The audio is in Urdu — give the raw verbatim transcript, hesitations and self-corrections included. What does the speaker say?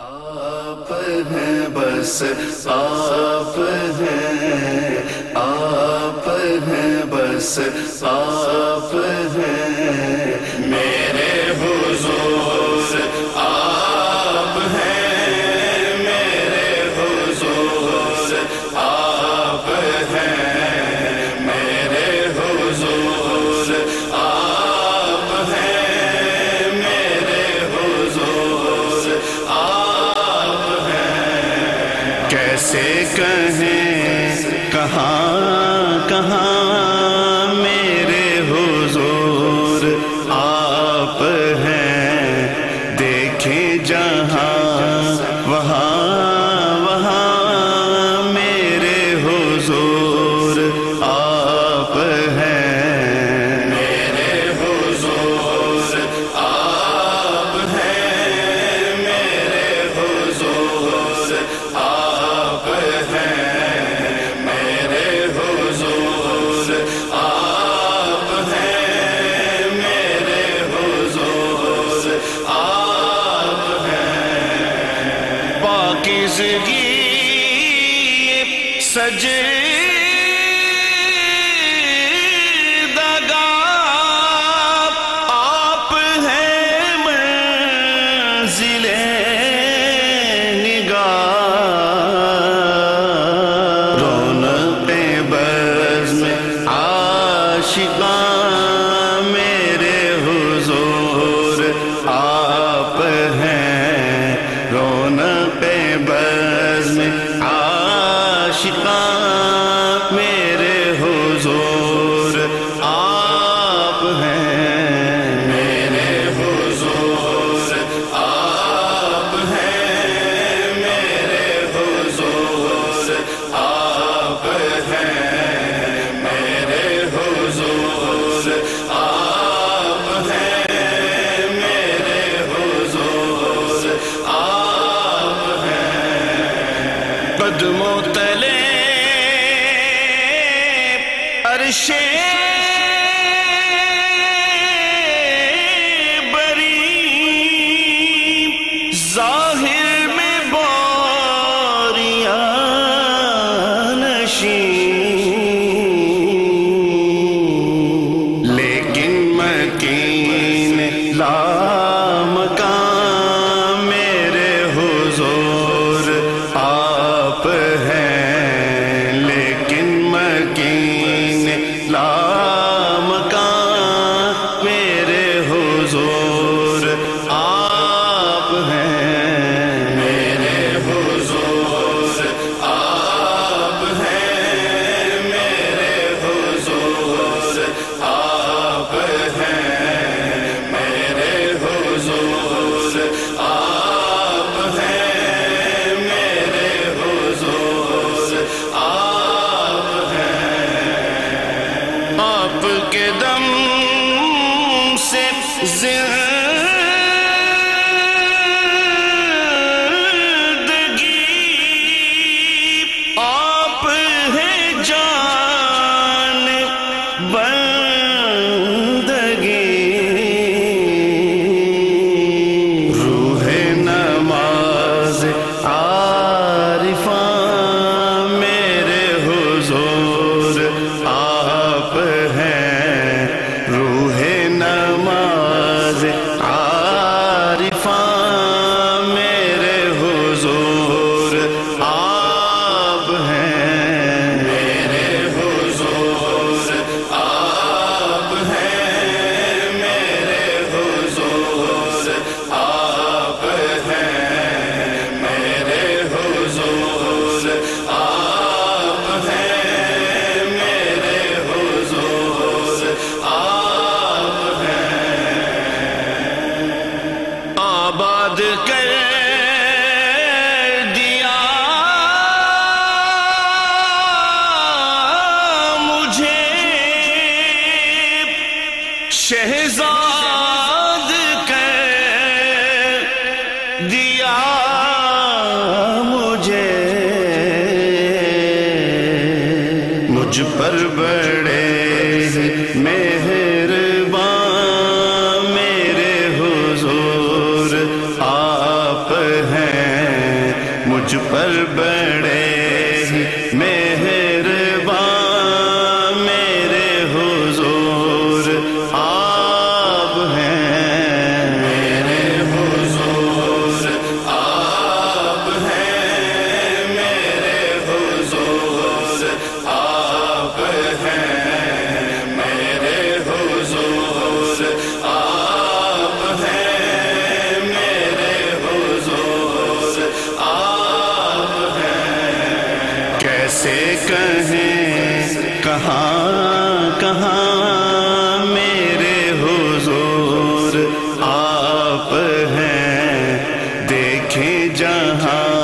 آپ ہیں بس آپ ہیں، آپ ہیں بس آپ ہیں، میرے حضور آپ ہیں، میرے حضور آپ ہیں، میرے حضور آپ ہیں، میرے حضور آپ ہیں۔ کیسے کہیں کہاں کہاں میرے حضور آپ ہیں، دیکھیں جہاں وہاں وہاں میرے حضور آپ ہیں، میرے حضور آپ ہیں، میرے حضور آپ ہیں، میرے حضور آپ ہیں، میرے حضور آپ ہیں۔ پاکیزگی سجدگاہ آپ ہیں، منزل نگاہ رونق بزم عاشقاں میرے حضور آپ ہیں، رونق بزم عاشقاں میرے حضور آپ ہیں، میرے حضور آپ ہیں، میرے حضور آپ ہیں، میرے حضور آپ ہیں، میرے حضور آپ ہیں۔ قدموں تلے عرش بری، ظاہر میں باریاں نشین، لیکن مکین لامکان میرے حضور آپ ہیں، لیکن مکین لامکان میرے حضور آپ ہیں، میرے حضور آپ ہیں، میرے حضور آپ ہیں، میرے حضور آپ ہیں، میرے حضور آپ ہیں۔ آپ کے دم سے زندگی آپ ہیں، جان بندگی روح نماز عارفاں میرے حضور آپ ہیں، روح نماز عارفاں میرے حضور آپ ہیں، میرے حضور آپ ہیں، میرے حضور آپ ہیں، میرے حضور آپ ہیں، میرے حضور آپ ہیں۔ آباد کر دیا مجھے شہزاد کر دیا مجھے، مجھ پر بڑے مہربان میرے حضور آپ ہیں، مجھ پر بڑے مہربان میرے حضور آپ ہیں، میرے حضور آپ ہیں، میرے حضور آپ ہیں، میرے حضور آپ ہیں، میرے حضور آپ ہیں۔ کیسے کہیں کہاں کہاں میرے حضور آپ ہیں، دیکھیں جہاں